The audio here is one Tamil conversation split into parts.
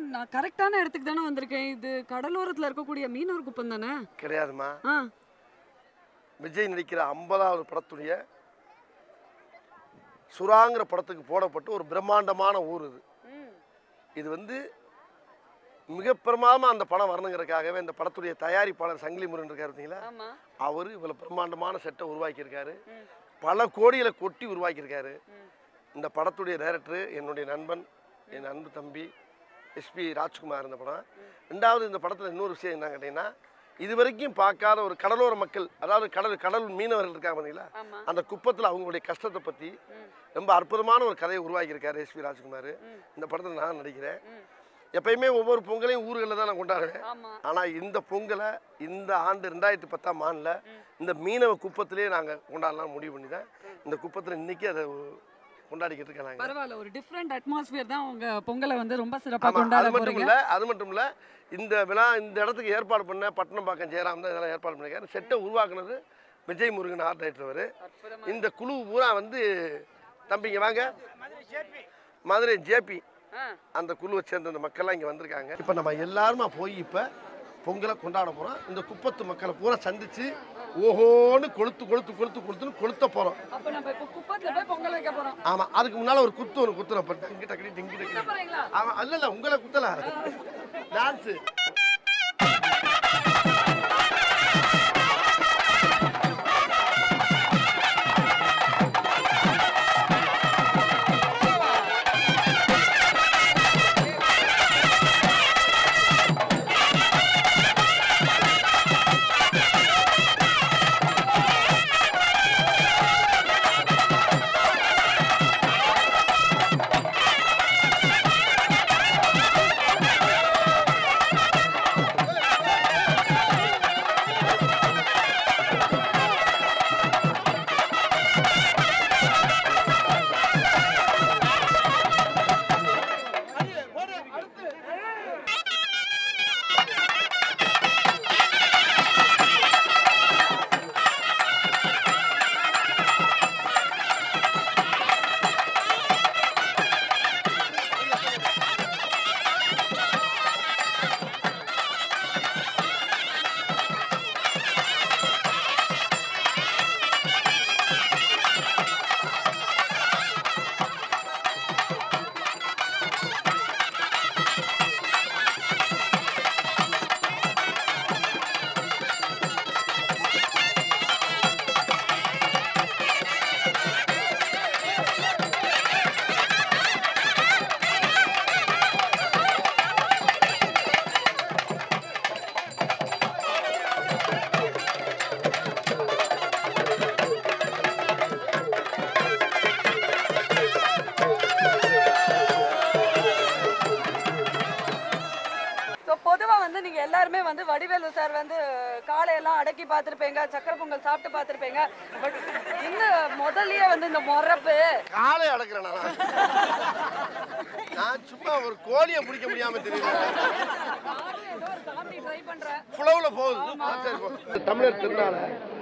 நான் கரெக்டான இடத்துக்கு தானே வந்திருக்கேன். இது கடலோரத்துல இருக்கக்கூடிய மீனவர் குப்பம் தானே? கிடையாதுமா. விஜய் நடிக்கிற 50வது படத்துடைய சுறாங்கிற படத்துக்கு போடப்பட்டு ஒரு பிரம்மாண்டமான ஊர் இது. இது வந்து மிக பிரமாதமாக அந்த படம் வரணுங்கிறதுக்காகவே இந்த படத்துடைய தயாரிப்பாளர் சங்கிலி முருகன் இருக்காரு பார்த்தீங்களா, அவர் இவ்வளோ பிரம்மாண்டமான செட்டை உருவாக்கியிருக்காரு. பல கோடிகளை கொட்டி உருவாக்கியிருக்காரு. இந்த படத்துடைய டைரக்டர் என்னுடைய நண்பன், என் அன்பு தம்பி எஸ்பி ராஜ்குமார். இந்த படம் ரெண்டாவது, இந்த படத்தில் இன்னொரு விஷயம் என்ன கேட்டிங்கன்னா, இது வரைக்கும் பார்க்காத ஒரு கடலோர மக்கள், அதாவது கடல் மீனவர்கள் இருக்காங்க பார்த்தீங்களா, அந்த குப்பத்தில் அவங்களுடைய கஷ்டத்தை பற்றி ரொம்ப அற்புதமான ஒரு கதையை உருவாக்கியிருக்காரு எஸ்பி ராஜ்குமார். இந்த படத்தில் நான் நடிக்கிறேன். எப்பயுமே ஒவ்வொரு பொங்கலையும் ஊர்களில் தான் நான் கொண்டாடுறேன். ஆனால் இந்த பொங்கலை இந்த ஆண்டு 2010ஆம் ஆண்டில் இந்த மீனவ குப்பத்திலே நாங்கள் கொண்டாடலாம் முடிவு பண்ணி தான் இந்த குப்பத்தில் இன்றைக்கி அதை கொண்டாடிக்கிட்டு இருக்கேன். பரவாயில்ல, ஒரு டிஃப்ரெண்ட் அட்மாஸ்பியர் தான் உங்க பொங்கலை வந்து ரொம்ப சிறப்பாக கொண்டாட போறீங்க. அது மட்டும் இல்லை, இந்த விழா இந்த இடத்துக்கு ஏற்பாடு பண்ண பட்டணம்பாக்கம் ஜெயராம் தான் இதெல்லாம் ஏற்பாடு பண்ணியிருக்காரு. செட்டை உருவாக்குனது விஜய் முருகன் ஆர்ட் டைரக்டர். இந்த குழு பூரா வந்து தம்பிங்க வாங்க, மதுரை ஜேபி அந்த குழுவை சேர்ந்த அந்த மக்கள்லாம் இங்கே வந்திருக்காங்க. இப்போ நம்ம எல்லாருமா போய் இப்போ பொங்கலை கொண்டாட போகிறோம். இந்த குப்பத்து மக்களை பூரா சந்திச்சு ஓஹோன்னு கொளுத்த போகிறோம். ஆமாம், அதுக்கு முன்னால் ஒரு குத்து ஒன்று குத்துறோம். டிங்கி டக்கடி டிங்கி டக்கடி. ஆமாம், அல்ல உங்களை குத்தல, டான்ஸு. எல்லாருமே வந்து வடிவேலு சார் வந்து காலையெல்லாம் அடக்கி பார்த்துருப்பீங்க, சக்கரை பொங்கல் சாப்பிட்டு பார்த்துருப்பீங்க. பட் இந்த முதல்லயே வந்து இந்த மொரப்பு காலை அடக்குறேன் நான் சும்மா ஒரு கோழியை பிடிக்க முடியாம தெரியுது. தமிழர் திருநாள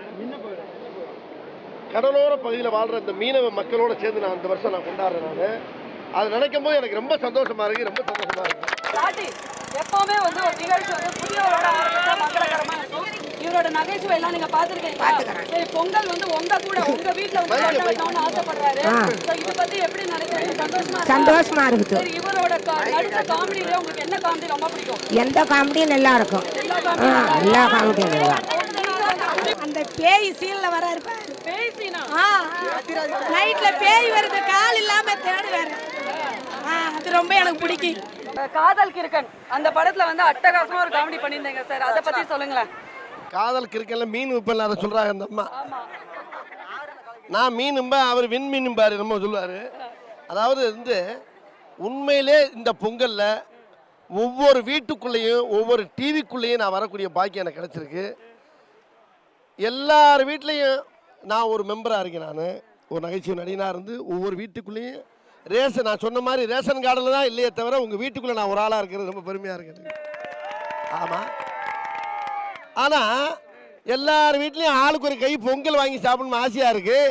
கடலோர பகுதியில் வாழ்ற இந்த மீனவ மக்களோட சேர்ந்து நான் இந்த வருஷம் நான் கொண்டாடுறேன். நான் அது நினைக்கும் போது எனக்கு ரொம்ப சந்தோஷமா இருக்கு, ரொம்ப சந்தோஷமா இருக்கு. எப்பவுமே வந்து ஒரு நிகழ்ச்சி வந்து புதியவரோட ஆரம்பிச்சா மங்களகரமா இருக்கும். இவரோட நகைச்சுவை எல்லாம் நீங்க பாத்துருக்கீங்க. சரி, பொங்கல் வந்து உங்க கூட உங்க வீட்டுல வந்து கொண்டாடணும்னு ஆசைப்படுறாரு. இதை பத்தி எப்படி நினைக்கிறீங்க? சந்தோஷமா இருக்கு. சரி, இவரோட நடிச்ச காமெடியில உங்களுக்கு என்ன காமெடி ரொம்ப பிடிக்கும்? எந்த காமெடியும் நல்லா இருக்கும். எல்லா காமெடியும் நல்லா. அந்த பேய் சீன்ல வராரு பாரு. பேய் சீனா? நைட்ல பேய் வருது, கால் இல்லாம தேடுவாரு. அது ரொம்ப எனக்கு பிடிக்கும். காதல் கிறுக்கன் அந்த படத்துல வந்து அட்டகாசமா ஒரு காமெடி பண்ணியிருந்தீங்க சார், அதை பத்தி சொல்லுங்களேன். காதல் கிறுக்கன்ல மீன் உப்பல்ல அதை சொல்றாங்க அந்த அம்மா. நான் மீனும்பா, அவர் விண்மீனும்பாரு நம்ம சொல்லுவாரு. அதாவது வந்து உண்மையிலே இந்த பொங்கல்ல ஒவ்வொரு வீட்டுக்குள்ளேயும் ஒவ்வொரு டிவிக்குள்ளேயும் நான் வரக்கூடிய பாக்கியம் எனக்கு கிடைச்சிருக்கு. எல்லார் வீட்லேயும் நான் ஒரு மெம்பராக இருக்கேன். நான் ஒரு நகைச்சுவை நடிகனாக இருந்து ஒவ்வொரு வீட்டுக்குள்ளேயும் ரேஷன், நான் சொன்ன மாதிரி ரேஷன் கார்டில் தான் இல்லையே தவிர உங்கள் வீட்டுக்குள்ளே நான் ஒரு ஆளாக இருக்கிறது ரொம்ப பெருமையாக இருக்குது. ஆமாம், ஆனால் எல்லார் வீட்லேயும் ஆளுக்கு ஒரு கை பொங்கல் வாங்கி சாப்பிடணும்னு ஆசையாக இருக்குது.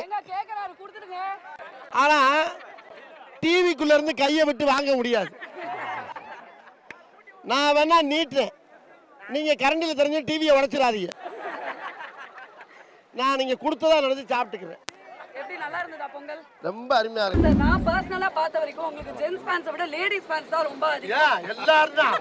ஆனால் டிவிக்குள்ளேருந்து கையை விட்டு வாங்க முடியாது. நான் வேணா நீட்டுறேன், நீங்க கரண்டில் தெரிஞ்சு டிவியை உடைச்சிடாதீங்க. நான் நீங்க கொடுத்ததா நினைச்சு சாப்பிட்டுக்கிறேன். எப்படி நல்லா இருந்ததா பொங்கல்? ரொம்ப அருமையா இருக்கு. நான் பர்சனலா பார்த்த வரைக்கும் உங்களுக்கு ஜென்ஸ் ஃபேன்ஸை விட லேடிஸ் ஃபேன்ஸ் தான் ரொம்ப அதிகம். எல்லாரும் தான்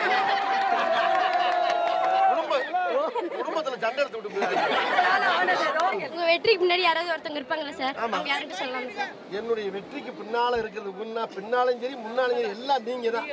குடும்பத்துல சண்டை எடுத்து விட்டு உங்க வெற்றிக்கு முன்னாடி யாராவது ஒருத்தங்க இருப்பாங்களா சார்? அவங்க யார்கிட்ட சொல்லலாம் சார்? என்னுடைய வெற்றிக்கு பின்னால இருக்கிறது பின்னாலும் சரி முன்னாலும் சரி எல்லாம் நீங்க தான்.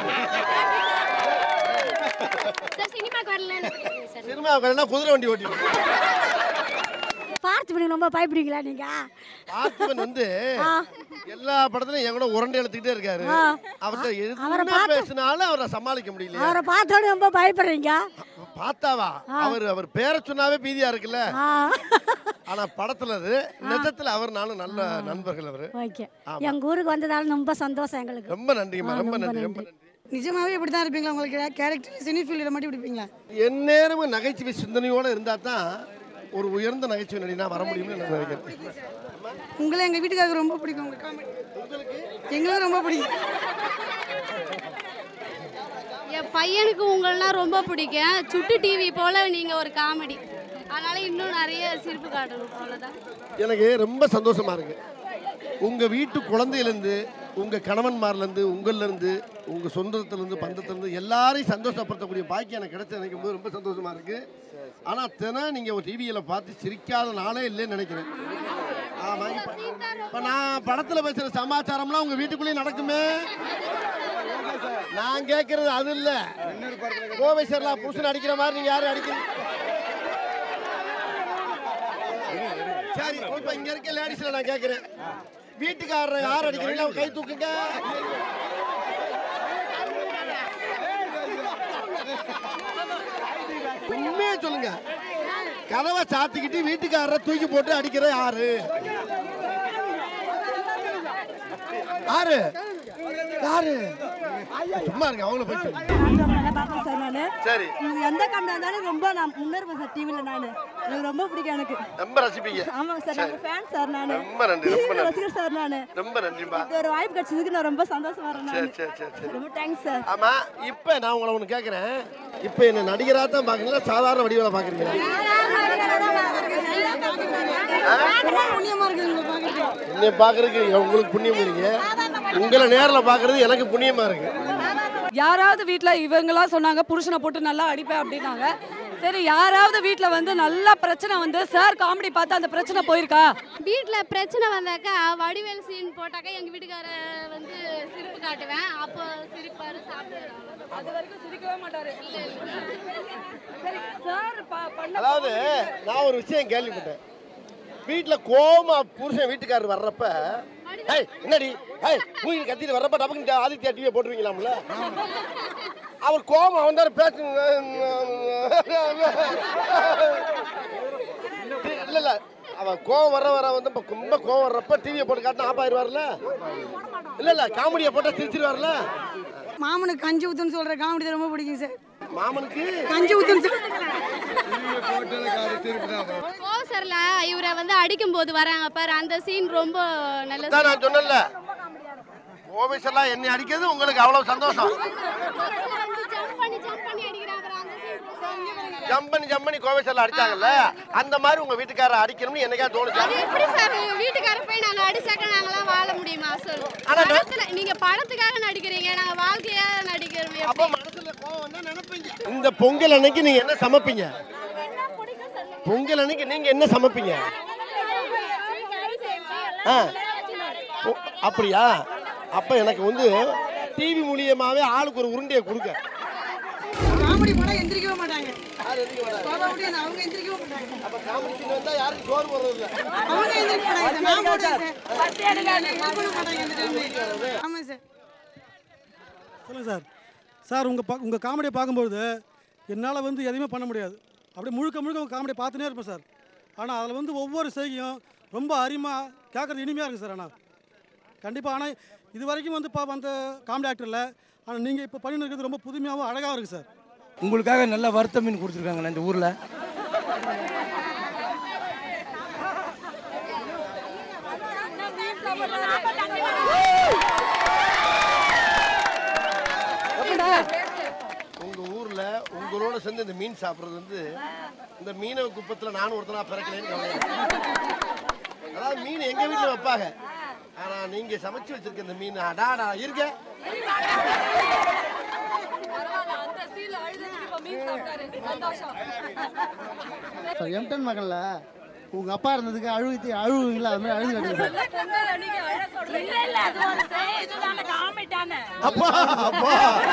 சார் சினிமாக்கு வரல சார்? சினிமாவுக்கு வரலன்னா குதிரை வண்டி ஓட்டிடுவோம். பார்த்திபன் ரொம்ப பயப்படுவீங்களா நீங்க? பார்த்திபன் வந்து எல்லா படத்துலயும் என் கூட உரண்டை எடுத்துக்கிட்டே இருக்காரு. அவர்கிட்ட எதுவுமே பேசினாலும் அவரை சமாளிக்க முடியல. அவரை பார்த்தோன்னு ரொம்ப பயப்படுறீங்க. பார்த்தாவா? அவர் பேரை சொன்னாவே பீதியா இருக்குல்ல. ஆனா படத்துல நிஜத்துல அவர் நானும் நல்ல நண்பர்கள். அவரு எங்க ஊருக்கு வந்ததால ரொம்ப சந்தோஷம் எங்களுக்கு. ரொம்ப நன்றிமா, ரொம்ப நன்றி, ரொம்ப நன்றி. நிஜமாவே இப்படி தான் இருப்பீங்களா? உங்களுக்கு கேரக்டர் சினி ஃபீல்டில் மட்டும் இருப்பீங்களா? எந்நேரமும் நகைச்சுவை சிந்தனையோட இருந்தா தான் ஒரு உயர்ந்த நகைச்சுவை நடிகனா வர முடியும்னு நான் நினைக்கிறேன். உங்களை எங்கள் வீட்டுக்காரருக்கு ரொம்ப பிடிக்கும். உங்கள் காமெடி எங்களுக்கு ரொம்ப பிடிக்கும். என் பையனுக்கு உங்களெல்லாம் ரொம்ப பிடிக்கும். சுட்டு டிவி போல நீங்கள் ஒரு காமெடி, அதனால இன்னும் நிறைய சிரிப்பு காட்டணும், அவ்வளோதான். எனக்கு ரொம்ப சந்தோஷமா இருக்கு. உங்கள் வீட்டு குழந்தையிலேருந்து, உங்கள் கணவன்மார்லேருந்து, உங்கள்லேருந்து, உங்கள் சொந்தத்துலேருந்து, பந்தத்துலேருந்து எல்லாரையும் சந்தோஷப்படுத்தக்கூடிய பாக்கியம் எனக்கு கிடைச்ச நினைக்கும் போது ரொம்ப சந்தோஷமா இருக்கு. ஆனால் தினம் நீங்கள் ஒரு டிவியில் பார்த்து சிரிக்காத நாளே இல்லைன்னு நினைக்கிறேன். ஆமாம், இப்போ நான் படத்தில் பேசுகிற சமாச்சாரம்லாம் உங்கள் வீட்டுக்குள்ளேயே நடக்குமே. நான் கேட்கறது அது இல்லை. கோவேஸ்வரலாம் புருஷன் அடிக்கிற மாதிரி நீங்கள் யாரும் அடிக்கிறீங்க? சரி, இப்போ இங்கே இருக்க லேடிஸில் நான் கேட்குறேன், வீட்டுக்காரர் யார் அடிக்கிறீங்களோ கை தூக்குங்க. உண்மையே சொல்லுங்க, கதவை சாத்திக்கிட்டு வீட்டுக்காரரை தூக்கி போட்டு அடிக்கிற யாரு? யாரு யாரு? சும்மா இருங்க, அவங்கள போய் சரி. எந்த கம்பெனி இருந்தாலும் ரொம்ப நான் முன்னேறுவேன் சார். டிவியில் நான் எனக்கு ரொம்ப பிடிக்கும். எனக்கு ரொம்ப ரசிப்பீங்க. ஆமாங்க சார், நான் ஃபேன் சார். நான் ரொம்ப நன்றி, ரொம்ப நன்றி. ரசிகர் சார். நான் ரொம்ப நன்றிப்பா. ஒரு வாய்ப்பு கிடைச்சதுக்கு நான் ரொம்ப சந்தோஷமா இருக்கேன். சரி சரி சரி, ரொம்ப தேங்க்ஸ் சார். ஆமா, இப்போ நான் உங்களை ஒன்று கேட்குறேன். இப்போ என்ன நடிகராக தான் பார்க்குறீங்களா, சாதாரண வடிவில் பார்க்குறீங்களா? புண்ணியமா இருக்கு உங்களை பார்க்குறீங்க. என்னை பார்க்குறதுக்கு உங்களுக்கு புண்ணியம் இருக்கு, உங்களை நேரில் பார்க்குறது எனக்கு புண்ணியமாக இருக்கு. யாராவது வீட்ல இவங்கெல்லாம் சொன்னாங்க புருஷனை போட்டு நல்லா அடிப்பேன் அப்படின்னாங்க. சரி, யாராவது வீட்ல வந்து நல்ல பிரச்சனை வந்து சார் காமெடி பார்த்து அந்த பிரச்சனை போயிருக்கா? வீட்டில் பிரச்சனை வந்தாக்கா வடிவேல் சீன் போட்டாக்கா எங்கள் வீட்டுக்கார வந்து சிரிப்பு காட்டுவேன். அப்போ சிரிப்பாரு, சாப்பிடுவாரு. அது வரைக்கும் சிரிக்கவே மாட்டாரு. சரி சார் அதாவது நான் ஒரு விஷயம் கேள்விப்பட்டேன். வீட்டில் கோமா புருஷன் வீட்டுக்காரர் வர்றப்ப, என்னடி மூஞ்சி கத்திட்டு வர்றப்ப டபுக்கு ஆதித்யா டிவியை போட்டுருவீங்களாம்ல. அவர் கோபம் வந்தாரு, பேச இல்ல இல்ல, அவன் கோவம் வர வந்து ரொம்ப கோவம் வர்றப்ப டிவியை போட்டு காட்டினா ஆஃப் ஆயிடுவார்ல. இல்ல இல்ல, காமெடியை போட்டா சிரிச்சிருவார்ல. மாமனுக்கு கஞ்சி ஊத்துன்னு சொல்ற காமெடி ரொம்ப பிடிக்கும் சார். மாமனுக்கு கஞ்சி ஊத்துன்னு கோசர்ல இவரை வந்து அடிக்கும் போது வராங்க பாரு, அந்த சீன் ரொம்ப நல்ல. நான் சொன்னல, கோவிஷெல்லாம் என்னை அடிக்கிறது உங்களுக்கு அவ்வளவு சந்தோஷம். ஜம்ப் பண்ணி கோவிஷெல்லாம் அடிச்சாங்கல்ல, அந்த மாதிரி உங்க வீட்டுக்காரர் அடிக்கணும்னு என்னைக்கா தோணுச்சு? அது எப்படி சார் வீட்டுக்காரர் போய் நாங்க அடிச்சாக்க நாங்களாம் வாழ முடியுமா? சொல்லு, நீங்க படத்துக்காக நடிக்கிறீங்க, நாங்க வாழ்க்கையா நடிக்கிறோம். அப்ப மனசுல கோவம் வந்தா நினைப்பீங்க. இந்த பொங்கல் அன்னைக்கு நீங்க என்ன சமைப்பீங்க? பொங்கல் அன்னைக்கு நீங்க என்ன சமைப்பீங்க? அப்படியா? அப்ப எனக்கு வந்து டிவி மூலியமாவே ஆளுக்கு ஒரு உருண்டையை கொடுக்க. காமெடி படம் எந்திரிக்கவே மாட்டாங்க. அவங்க எந்திரிக்கவே மாட்டாங்க. அப்ப காமெடி சீன் வந்தா யாருக்கு சோறு போறது இல்ல. அவங்க எந்திரிக்க மாட்டாங்க. நான் போடுறேன். ஆமா சார். சொல்லுங்க சார். சார் உங்கள் காமெடியை பார்க்கும்போது என்னால் வந்து எதுவுமே பண்ண முடியாது. அப்படியே முழுக்க உங்கள் காமெடியை பார்த்துனே இருப்பேன் சார். ஆனால் அதில் வந்து ஒவ்வொரு செய்கையும் ரொம்ப அருமையாக கேட்குறது இனிமையாக இருக்குது சார். ஆனால் கண்டிப்பாக, ஆனால் இது வரைக்கும் வந்து அந்த காமெடி ஆக்டரில், ஆனால் நீங்கள் இப்போ பண்ணிட்டு இருக்கிறது ரொம்ப புதுமையாகவும் அழகாகவும் இருக்குது சார். உங்களுக்காக நல்ல வறுத்த மீன் கொடுத்துருக்காங்கண்ணா இந்த ஊரில். சேர்ந்து இந்த மீன் சாப்பிட்றது வந்து இந்த மீனவ குப்பத்தில் நானும் ஒருத்தனா பிறக்கலேன்னு கவலை. அதாவது மீன் எங்கள் வீட்டில் வைப்பாங்க, ஆனால் நீங்கள் சமைச்சு வச்சிருக்க இந்த மீன் அடாடா இருக்க. எம்டன் மகள்ல உங்க அப்பா இருந்ததுக்கு அழுவீங்களா? அது மாதிரி அழுது அப்பா அப்பா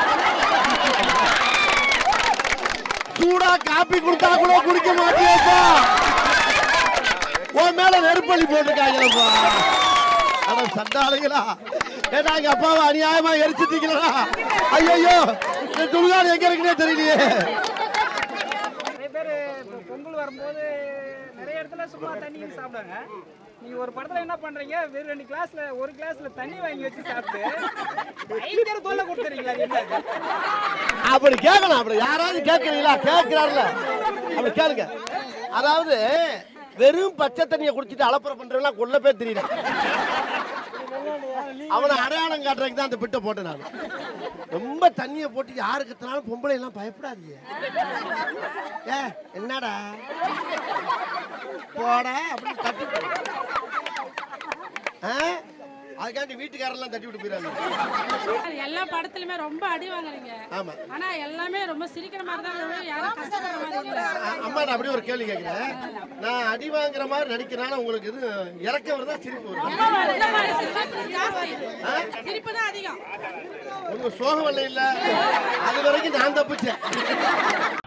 சூடா காப்பி கொடுத்தா கூட குடிக்க மாட்டியப்பா. உன் மேல நெருப்பள்ளி போட்டுருக்காங்களப்பா. ஆனா சண்டாளுங்களா ஏன்னா எங்க அப்பாவை அநியாயமா எரிச்சுட்டீங்களா? ஐயோ துணிதான் எங்க இருக்குன்னே தெரியலையே. நிறைய பேர் பொங்கல் வரும்போது நிறைய இடத்துல சும்மா தண்ணி சாப்பிடுவாங்க. நீங்க ஒரு படத்துல என்ன பண்றீங்க, வெறும் 2 கிளாஸ்ல ஒரு கிளாஸ்ல தண்ணி வாங்கி வச்சு சாப்பிட்டு பயங்கர தொல்லை கொடுத்துறீங்களா? அப்படி கேட்கணும். அப்படி யாராவது கேட்கறீங்களா? கேட்கிறாருல அப்படி கேளுங்க. அதாவது வெறும் பச்சை தண்ணியை குடிச்சிட்டு அலப்பறை பண்றவங்க கொல்ல பேர் தெரியல. அவனை அடையாளம் காட்டுறதுக்கு தான் அந்த பிட்டை போட்டேன் நான். ரொம்ப தண்ணியை போட்டு யாருக்குனாலும் பொம்பளை எல்லாம் பயப்படாதீங்க. என்னடா போட அப்படின்னு தட்டி அதுக்காண்டி வீட்டுக்காரெல்லாம் தட்டி விட்டு போயிடாங்க. எல்லா படத்துலயுமே ரொம்ப அடி வாங்குறீங்க. ஆமா. ஆனா எல்லாமே ரொம்ப சிரிக்கிற மாதிரி தான், யாரும் கஷ்டப்படுற மாதிரி இல்ல. அம்மா நான் அப்படியே ஒரு கேள்வி கேட்கிறேன். நான் அடி வாங்குற மாதிரி நடிக்கிறனால உங்களுக்கு இது இறக்க வருதா சிரிப்பு வருதா? சிரிப்பு தான் அதிகம். உங்க சோகம் இல்லை. அது வரைக்கும் நான் தப்பிச்சேன்.